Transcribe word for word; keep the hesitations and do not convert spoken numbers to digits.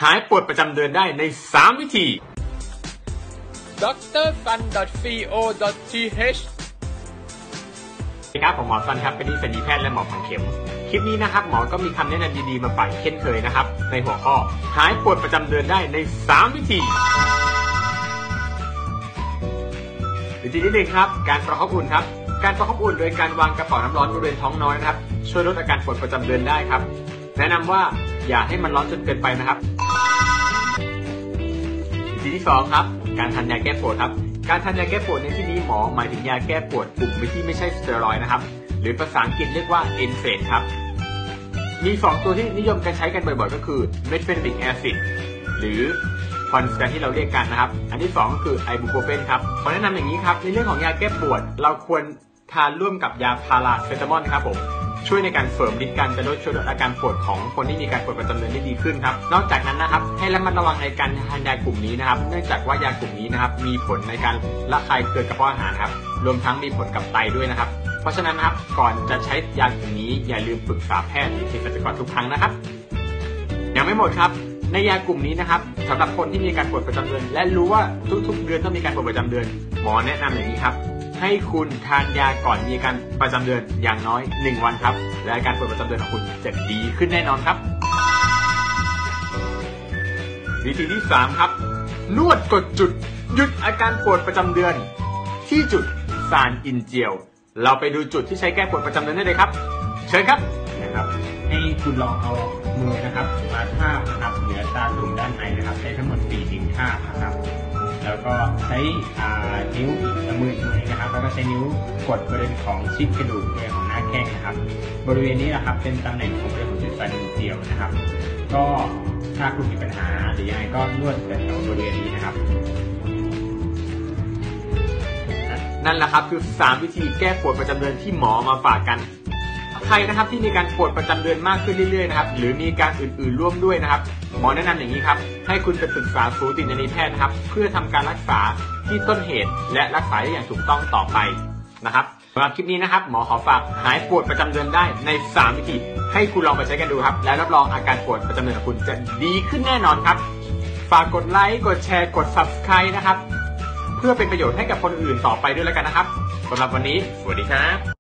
หายปวดประจำเดือนได้ในสามวิธีด็อกเตอร์ฟัน ดอท ซี โอ ดอท ที เอชสวัสดีครับผมหมอฟันครับเป็นศัลยแพทย์และหมอฝังเข็มคลิปนี้นะครับหมอก็มีคำแนะนำดีๆมาฝากเช่นเคยนะครับในหัวข้อหายปวดประจำเดือนได้ในสามวิธีวิธีที่หนึ่งครับการประคบอุ่นครับการประคบอุ่นโดยการวางกระเป๋าน้ำร้อนบริเวณท้องน้อยนะครับช่วยลดอาการปวดประจำเดือนได้ครับแนะนำว่าอย่าให้มันร้อนจนเกินไปนะครับวิธีที่สองครับการทานยาแก้ปวดครับการทานยาแก้ปวดในที่นี้หมอหมายถึงยาแก้ปวดกลุ่มที่ไม่ใช่สเตียรอยด์นะครับหรือภาษาอังกฤษเรียกว่าเอนเฟนครับมีสองตัวที่นิยมการใช้กันบ่อยๆก็คือเมทเฟนิกแอซิดหรือคอนสแตนที่เราเรียกกันนะครับอันที่สองก็คือไอบูโปรเฟนครับขอแนะนำอย่างนี้ครับในเรื่องของยาแก้ปวดเราควรทานร่วมกับยาพาราเซตามอลครับผมช่วยในการเสริมฤทธิ์การจะลดช่วยลดอาการปวดของคนที่มีการปวดประจำเดือนได้ดีขึ้นครับนอกจากนั้นนะครับให้ระมัดระวังในการทานยากลุ่มนี้นะครับเนื่องจากว่ายากลุ่มนี้นะครับมีผลในการระคายเคืองกระเพาะอาหารครับรวมทั้งมีผลกับไตด้วยนะครับเพราะฉะนั้นนะครับก่อนจะใช้ยากลุ่มนี้อย่าลืมปรึกษาแพทย์หรือเภสัชกรทุกครั้งนะครับยังไม่หมดครับในยากลุ่มนี้นะครับสำหรับคนที่มีการปวดประจำเดือนและรู้ว่าทุกๆเดือนต้องมีการปวดประจำเดือนหมอแนะนำอย่างนี้ครับให้คุณทานยาก่อนมีการประจำเดือนอย่างน้อยหนึ่งวันครับและอาการปวดประจำเดือนของคุณจะดีขึ้นแน่นอนครับวิธีที่สามครับนวดกดจุดหยุดอาการปวดประจำเดือนที่จุดซานอินเจียวเราไปดูจุดที่ใช้แก้ปวดประจำเดือนได้เลยครับเชิญครับนะครับให้คุณลองเอามือนะครับมาทาบนะครับเหนือตาตุ่มด้านในนะครับใช้ทั้งหมดสี่นิ้วทาบนะครับแล้วก็ใช้นิ้วอีกมืออีกมือนะครับแล้วก็ใช้นิ้วกดบริเวณของชิดกระดูกบริเวณของหน้าแข้งนะครับบริเวณนี้นะครับเป็นตำแหน่งของบริเวณของจุดซานอินเจียวนะครับก็ถ้าคุณมีปัญหาหรือยังไงก็นวดแถวบริเวณนี้นะครับนั่นแหละครับคือสามวิธีแก้ปวดประจำเดือนที่หมอมาฝากกันใครนะครับที่มีการปวดประจำเดือนมากขึ้นเรื่อยๆนะครับหรือมีการอื่นๆร่วมด้วยนะครับหมอแนะนำอย่างนี้ครับให้คุณไปปรึกษาสูตินรีแพทย์นะครับเพื่อทำการรักษาที่ต้นเหตุและรักษาได้อย่างถูกต้องต่อไปนะครับสำหรับคลิปนี้นะครับหมอขอฝากหายปวดประจำเดือนได้ในสามวิธีให้คุณลองไปใช้กันดูครับแล้วรับรองอาการปวดประจำเดือนของคุณจะดีขึ้นแน่นอนครับฝากกดไลค์กดแชร์กด ซับสไครบ์ นะครับเพื่อเป็นประโยชน์ให้กับคนอื่นต่อไปด้วยแล้วกันนะครับสำหรับวันนี้สวัสดีครับ